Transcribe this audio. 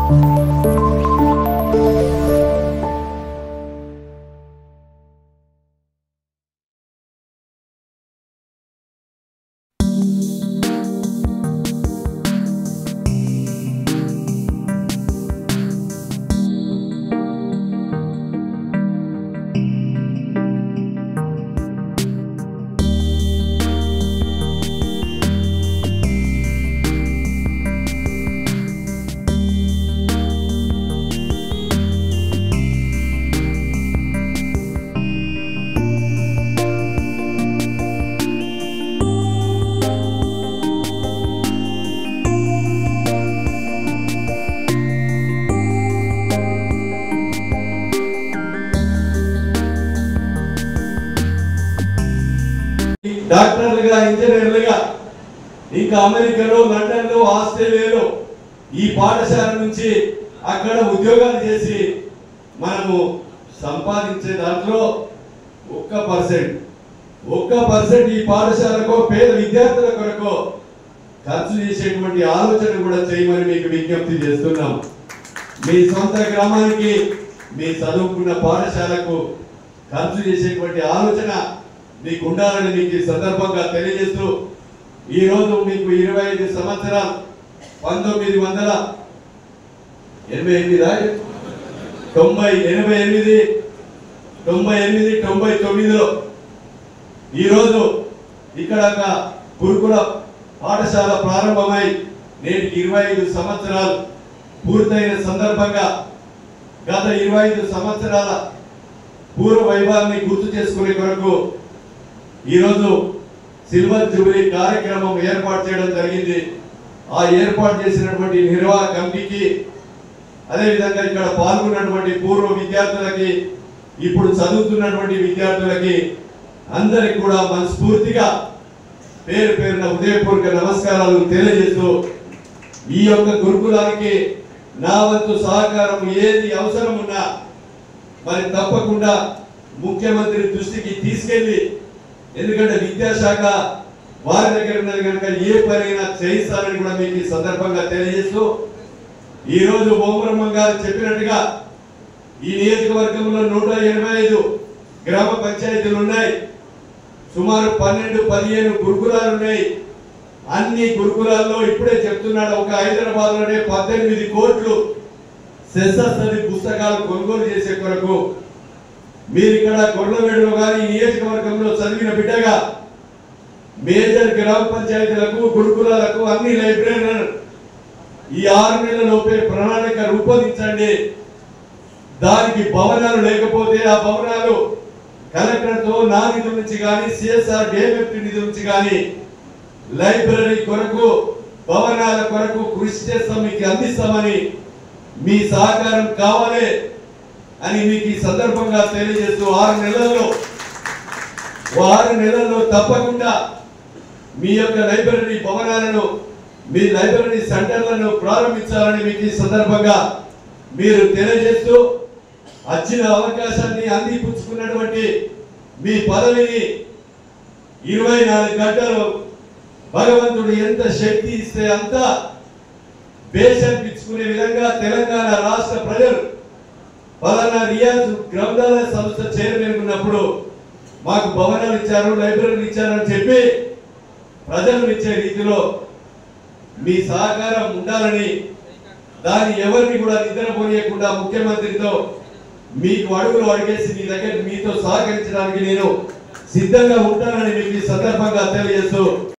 డాక్టర్లుగా ఇంజనీర్లుగా ఇంకా అమెరికాలో లండన్లో ఆస్ట్రేలియాలో ఈ పాఠశాల నుంచి అక్కడ ఉద్యోగాలు చేసి మనము సంపాదించే దాంట్లో 1% ఈ పాఠశాలకు పేద విద్యార్థుల కొరకు ఖర్చు చేసేటువంటి ఆలోచన కూడా చేయమని మీకు విజ్ఞప్తి చేస్తున్నాం. మీ సొంత గ్రామానికి మీ చదువుకున్న పాఠశాలకు ఖర్చు చేసేటువంటి ఆలోచన మీకు ఉండాలని మీకు ఈ సందర్భంగా తెలియజేస్తూ ఈ రోజు మీకు 25 సంవత్సరాలు 1988లో ఈ రోజు ఇక్కడ ఒక గురుకుల పాఠశాల ప్రారంభమై నేటికి 25 సంవత్సరాలు పూర్తయిన సందర్భంగా గత 25 సంవత్సరాల పూర్వ వైభవాన్ని గుర్తు చేసుకునే కొరకు ఈరోజు సిల్వర్ జూబిలీ కార్యక్రమం ఏర్పాటు చేయడం జరిగింది. ఆ ఏర్పాటు చేసినటువంటి నిర్వాహక కమిటీకి అదేవిధంగా ఇక్కడ పాల్గొన్నటువంటి పూర్వ విద్యార్థులకి ఇప్పుడు చదువుతున్నటువంటి విద్యార్థులకి అందరికి కూడా మనస్ఫూర్తిగా పేరు పేరున హృదయపూర్వక నమస్కారాలు తెలియజేస్తూ ఈ యొక్క గురుకులానికి నా వంతు సహకారం ఏది అవసరం ఉన్నా మరి తప్పకుండా ముఖ్యమంత్రి దృష్టికి తీసుకెళ్లి, ఎందుకంటే విద్యాశాఖ వారి దగ్గర ఉన్నది కనుక ఏ పనైనా చేయిస్తారని కూడా మీకు ఈ సందర్భంగా తెలియజేస్తూ ఈ రోజు ఓమరమ్మ గారు చెప్పినట్టుగా ఈ నియోజకవర్గంలో 185 గ్రామ పంచాయతీలు ఉన్నాయి. సుమారు 12-15 గురుకులాలు ఉన్నాయి. అన్ని గురుకులాల్లో ఇప్పుడే చెప్తున్నాడు ఒక హైదరాబాద్లోనే 18 కోట్లు శస్త్రస్థలి పుస్తకాలు కొనుగోలు చేసే కొరకు మీరు ఇక్కడ కొర్లవేడులో కానీ నియోజకవర్గంలో చదివిన బిడ్డగా మేజర్ గ్రామ పంచాయతీలకు గురుకులాలకు అన్ని లైబ్రరీలను ఈ 6 నెలలలోపే ప్రణాళిక రూపొందించండి. దానికి భవనాలు లేకపోతే ఆ భవనాలు కలెక్టర్తో నా నిధుల నుంచి కానీ సిఎస్ఆర్ డిఎంఎఫ్ నిధుల నుంచి కానీ లైబ్రరీ కొరకు భవనాల కొరకు కృషి చేస్తాం, మీకు అందిస్తామని మీ సహకారం కావాలి అని మీకు ఈ సందర్భంగా తెలియజేస్తూ 6 నెలల్లో తప్పకుండా మీ యొక్క లైబ్రరీ భవనాలను మీ లైబ్రరీ సెంటర్లను ప్రారంభించాలని మీకు ఈ సందర్భంగా మీరు తెలియజేస్తూ వచ్చిన అవకాశాన్ని అందిపుచ్చుకున్నటువంటి మీ పదవిని 24 గంటలు భగవంతుడు ఎంత శక్తి ఇస్తే అంత బేషర్పించుకునే విధంగా తెలంగాణ రాష్ట్ర ప్రజలు ఫలానా రియాజ్ గ్రంథాలయ సంస్థ చైర్మన్ ఉన్నప్పుడు మాకు భవనాలు ఇచ్చారు, లైబ్రరీలు ఇచ్చారని చెప్పి ప్రజలు ఇచ్చే రీతిలో మీ సహకారం ఉండాలని, దాన్ని ఎవరిని కూడా నిద్రపోనీయకుండా ముఖ్యమంత్రితో మీకు అడుగులు అడిగేసి మీ దగ్గర మీతో సహకరించడానికి నేను సిద్ధంగా ఉంటానని మీకు ఈ సందర్భంగా తెలియజేస్తూ